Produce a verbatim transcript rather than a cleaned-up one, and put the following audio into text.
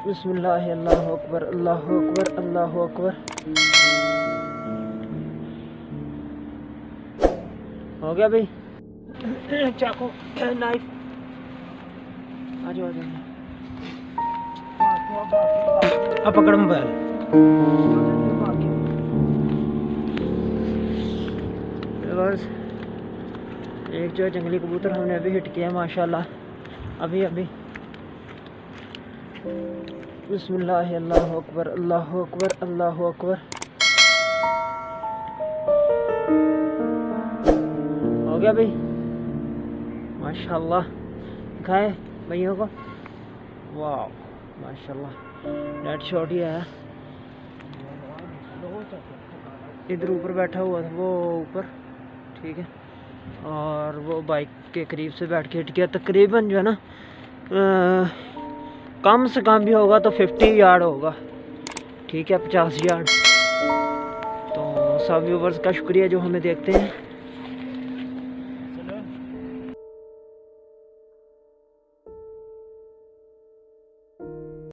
बिस्मिल्लाह, अल्लाहु अकबर, अल्लाहु अकबर, अल्लाहु अकबर। हो गया भाई। चाकू, नाइफ, आ जाओ आ जाओ। अब पकड़ मोबाइल। बस एक जो जंगली कबूतर हमने अभी हिट किया माशाल्लाह, अभी अभी। बिस्मिल्लाह, अल्लाहु अकबर, अल्लाहु अकबर, अल्लाहु अकबर। हो गया भाई माशाल्लाह। दिखाए भैया को, वाह माशाल्लाह, नेट शॉट ही आया। इधर ऊपर बैठा हुआ था वो ऊपर, ठीक है, और वो बाइक के करीब से बैठ के हिट किया। तकरीबन जो है ना आ, कम से कम भी होगा तो पचास यार्ड होगा, ठीक है, पचास यार्ड। तो सब व्यूवर्स का शुक्रिया जो हमें देखते हैं।